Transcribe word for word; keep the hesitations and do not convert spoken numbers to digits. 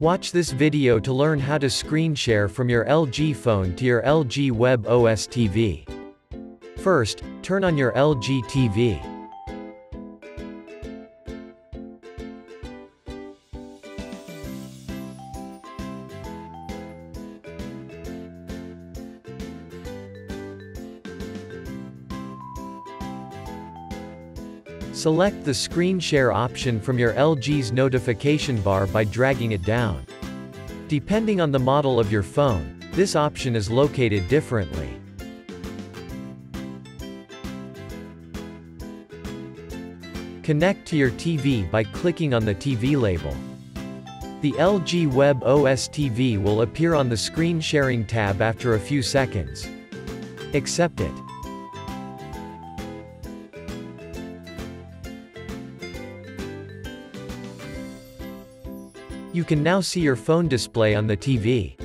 Watch this video to learn how to screen share from your L G phone to your L G WebOS T V. First, turn on your L G T V. Select the screen share option from your L G's notification bar by dragging it down. Depending on the model of your phone, this option is located differently. Connect to your T V by clicking on the T V label. The L G WebOS T V will appear on the Screen Sharing tab after a few seconds. Accept it. You can now see your phone display on the T V.